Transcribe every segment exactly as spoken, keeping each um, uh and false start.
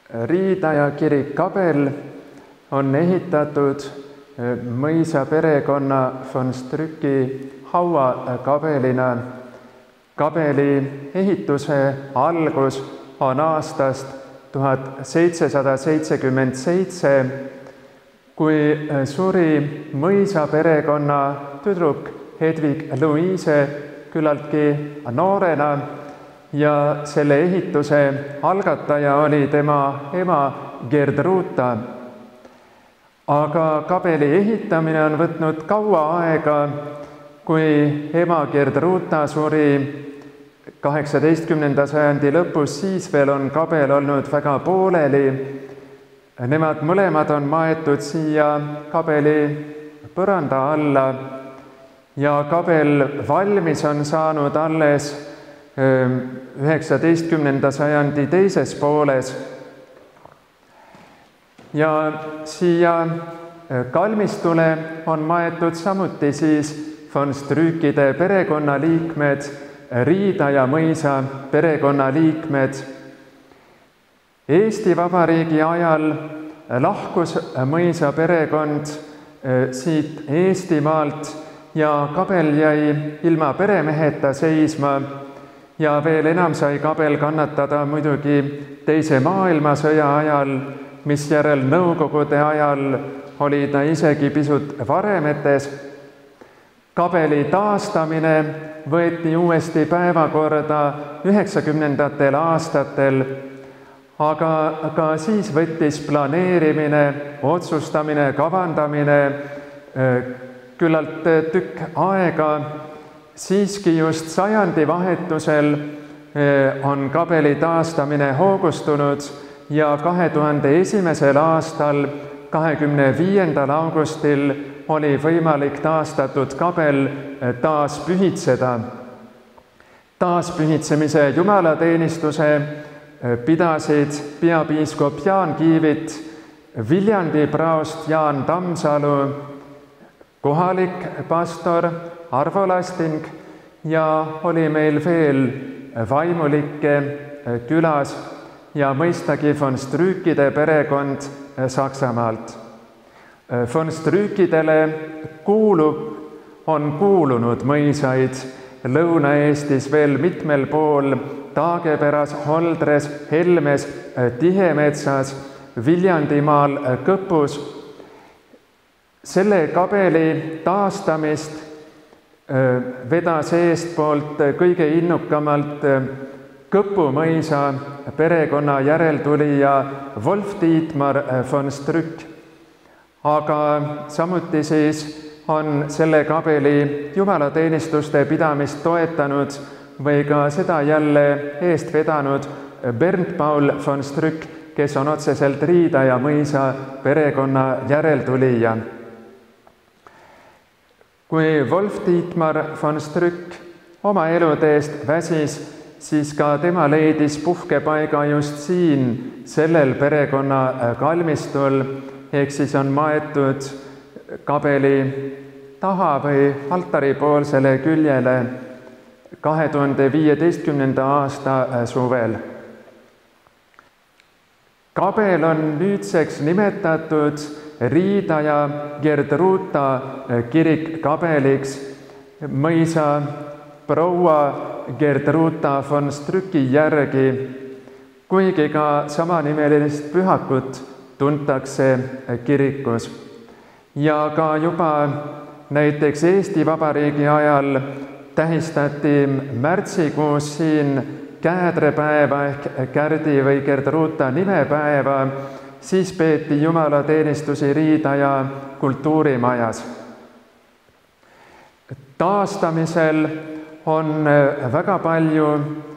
Riidaja kirik Kabel on ehitatud mõisa perekonna von Strücki hauakabelina. Kabeli ehituse algus on aastast tuhat seitsesada seitsekümmend seitse, kui suri mõisa perekonna tüdruk Hedvig Louise küllaltki noorena ja selle ehituse algataja oli tema ema Gerdruta. Aga kabeli ehitamine on võtnud kaua aega, kui ema Gerdruta suri kaheksateistkümnenda sajandi lõpus, siis veel on kabel olnud väga pooleli. Nemad mõlemad on maetud siia kabeli põranda alla ja kabel valmis on saanud alles üheksateistkümnenda sajandi teises pooles. Ja siia kalmistule on maetud samuti siis von Strückide perekonnaliikmed, Riidaja mõisa perekonnaliikmed. Eesti Vabariigi ajal lahkus mõisa perekond siit Eestimaalt ja kabel jäi ilma peremeheta seisma. Ja veel enam sai kabel kannatada muidugi teise maailmasõja ajal, misjärel Nõukogude ajal oli ta isegi pisut varemetes. Kabeli taastamine võeti uuesti päevakorda üheksakümnendatel aastatel, aga ka siis võttis planeerimine, otsustamine, kavandamine küllalt tükk aega. Siiski just sajandivahetusel on kabeli taastamine hoogustunud ja kahe tuhande esimesel aastal, kahekümne viiendal augustil oli võimalik taastatud kabel taas pühitseda. Taaspühitsemise jumalateenistuse pidasid peapiiskop Jaan Kiivit, Viljandi praost Jaan Tammsalu, kohalik pastor Arvo Lasting ja oli meil veel vaimulikke külas ja mõistagi von Strückide perekond Saksamaalt. Von Strückidele kuulub, on kuulunud mõisaid Lõuna-Eestis veel mitmel pool, Taageperas, Holdres, Helmes, Tihemetsas, Viljandimaal, Kõpus. Selle kabeli taastamist vedas eestpoolt kõige innukamalt Kõpu mõisa perekonna järeltulija Wolf-Dietmar von Strück. Aga samuti siis on selle kabeli jumalateenistuste pidamist toetanud või ka seda jälle eest vedanud Bernd Paul von Strück, kes on otseselt Riidaja mõisa perekonna järeltulija. Kui Wolf-Dietmar von Strück oma eluteest väsis, siis ka tema leidis puhkepaiga just siin, sellel perekonna kalmistul, ehk siis on maetud kabeli taha või altaripoolsele küljele kahe tuhande viieteistkümnenda aasta suvel. Kabel on nüüdseks nimetatud Riidaja Gerdruta kirik kabeliks mõisa proua Gerdruta von Strücki järgi, kuigi ka samanimelist pühakut tuntakse kirikus. Ja ka juba näiteks Eesti Vabariigi ajal tähistati märtsikuus siin Käädrepäeva ehk Kärdi või Gerdruta nimepäeva, siis peeti jumalateenistusi Riidaja kultuurimajas. Taastamisel on väga palju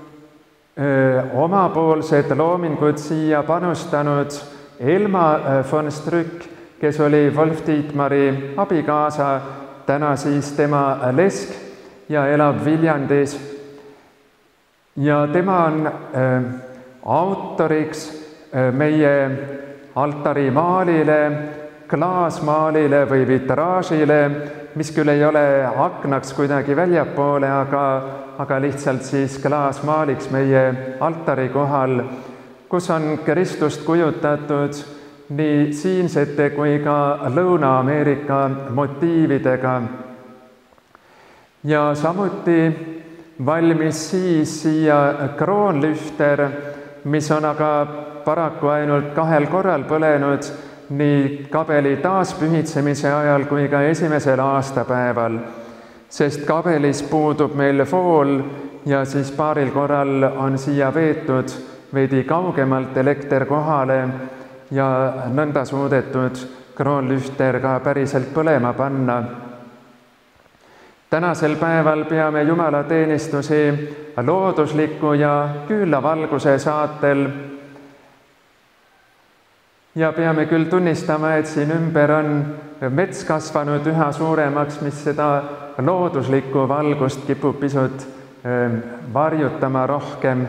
omapoolsed loomingud siia panustanud Elma von Strück, kes oli Wolf-Dietmari abikaasa, täna siis tema lesk ja elab Viljandis. Ja tema on autoriks meie altarimaalile, klaasmaalile või vitraažile, mis küll ei ole aknaks kuidagi väljapoole, aga, aga lihtsalt siis klaasmaaliks meie altari kohal. kus on Kristust kujutatud nii siinsete kui ka Lõuna-Ameerika motiividega. Ja samuti valmis siis siia kroonlühter, mis on aga paraku ainult kahel korral põlenud, nii kabeli taaspühitsemise ajal kui ka esimesel aastapäeval, sest kabelis puudub meil vool ja siis paaril korral on siia veetud veidi kaugemalt elekter kohale ja nõnda suudetud kroonlühter ka päriselt põlema panna. Tänasel päeval peame jumalateenistusi loodusliku ja küünla valguse saatel. Ja peame küll tunnistama, et siin ümber on mets kasvanud üha suuremaks, mis seda looduslikku valgust kipub pisut varjutama rohkem.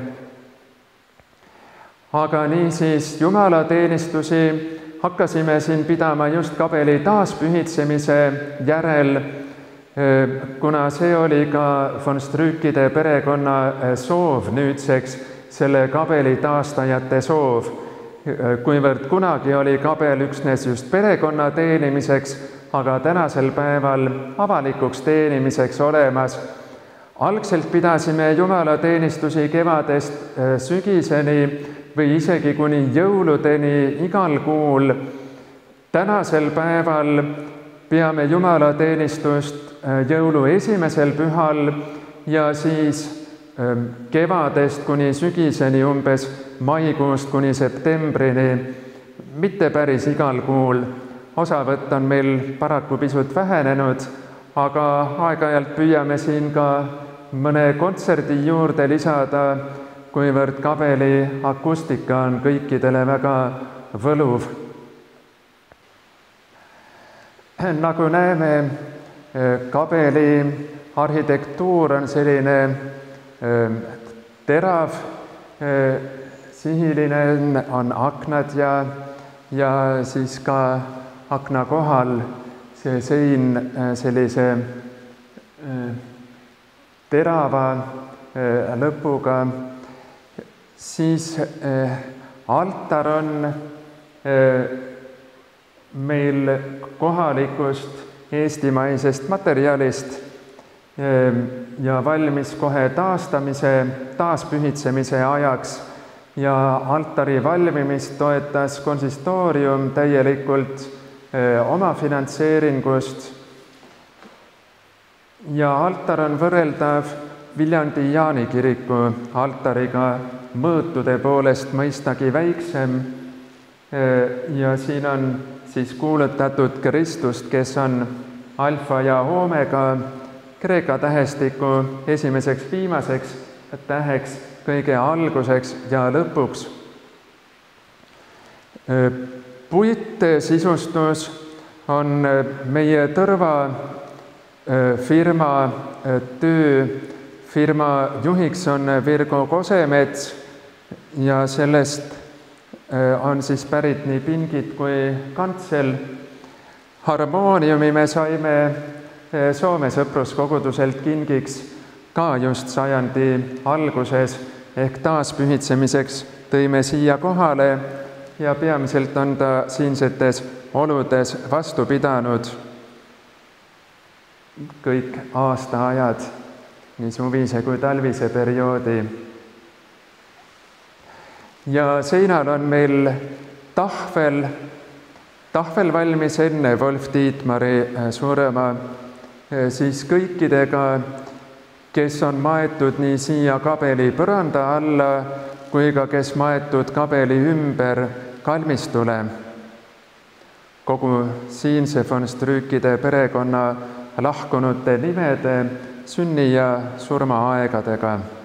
Aga niisiis jumalateenistusi hakkasime siin pidama just kabeli taaspühitsemise järel, kuna see oli ka von Strükide perekonna soov nüüdseks, selle kabeli taastajate soov. Kuivõrd kunagi oli kabel üksnes just perekonna teenimiseks, aga tänasel päeval avalikuks teenimiseks olemas. Algselt pidasime jumalateenistusi kevadest sügiseni või isegi kuni jõuludeni igal kuul. Tänasel päeval peame jumalateenistust jõulu esimesel pühal ja siis kevadest kuni sügiseni, umbes maikuust kuni septembrini, mitte päris igal kuul. Osavõtt on meil paraku pisut vähenenud, aga aeg-ajalt püüame siin ka mõne kontserdi juurde lisada, kuivõrd kabeli akustika on kõikidele väga võluv. Nagu näeme, kabeli arhitektuur on selline terav, sihiline, on aknad ja, ja siis ka akna kohal see sein sellise terava lõpuga. Siis altar on meil kohalikust eestimaisest materjalist ja valmis kohe taastamise, taaspühitsemise ajaks ja altari valmimist toetas konsistoorium täielikult oma finantseeringust. Ja altar on võrreldav Viljandi Jaani kiriku altariga, mõõtude poolest mõistagi väiksem ja siin on siis kuulutatud Kristust, kes on alfa ja omega, kreeka tähestiku esimeseks viimaseks täheks, kõige alguseks ja lõpuks. Puitsisustus on meie Tõrva firma töö. Firma juhiks on Virgo Kosemets ja sellest on siis pärit nii pingid kui kantsel. Harmooniumi me saime Soome sõpruskoguduselt kingiks ka just sajandi alguses ehk taaspühitsemiseks tõime siia kohale ja peamiselt on ta siinsetes oludes vastu pidanud kõik aastaajad, nii suvise kui talvise perioodi. Ja seinal on meil tahvel. Tahvel valmis enne Wolf Dietmari surma, siis kõikidega, kes on maetud nii siia kabeli põranda alla, kui ka kes maetud kabeli ümber kalmistule. Kogu siinse von Strükide perekonna lahkunute nimede, sünni- ja surmaaegadega.